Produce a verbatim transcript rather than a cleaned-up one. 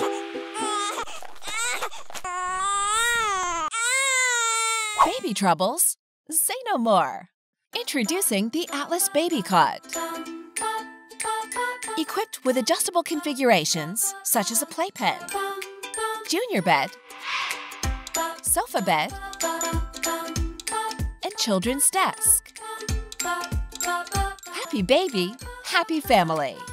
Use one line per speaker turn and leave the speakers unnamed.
Baby troubles? Say no more. Introducing the Atlas Baby Cot. Equipped with adjustable configurations such as a playpen, junior bed, sofa bed, and children's desk. Happy baby, happy family.